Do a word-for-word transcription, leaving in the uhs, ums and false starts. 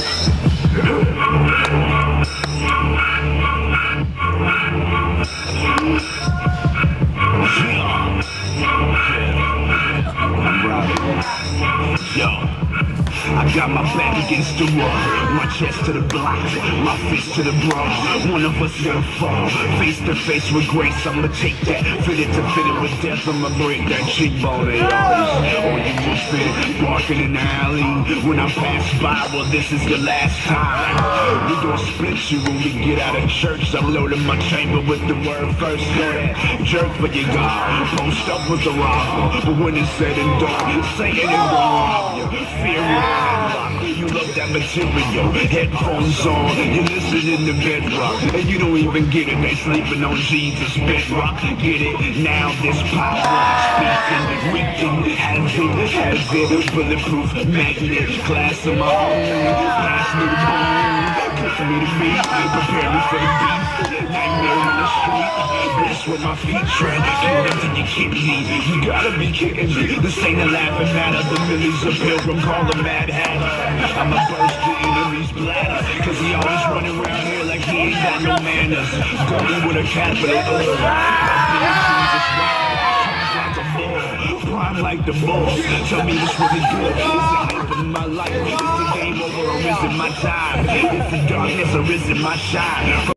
Yo, I got my back against the wall, my chest to the block, my fist to the bra. One of us gonna fall, face to face with grace. I'ma take that, fit it to fit it with death. I'ma break that cheekbone of yours. Or you just been walking in the alley when I pass by. Well, this is the last time. We gon' split you when we get out of church. I'm loading my chamber with the word first. Go ahead, jerk for your God. Post up with the robber, but when it's said and done, Satan ain't gonna rob you. Fear you. You love that material, headphones on, you're listening to bedrock, and you don't even get it, they sleeping on Jesus bedrock. Get it? Now this power speaking, reaching, has it, has it, bulletproof magnet, class of my own, pass me the bone, kiss me the meat, prepare me for the beast, nightmare in the street, bliss where my feet tread, kill into your kidney, you gotta be kidding me, this ain't a laughing matter, the millions of pilgrim call a mad hatter. I'ma burst the enemy's bladder, cause he always running around here like he ain't got no manners. Going with a capital O. Prime like the bull. Tell me what's really good. Is it life of my life? Is the game over or is it my time? Is it darkness or is it my shine?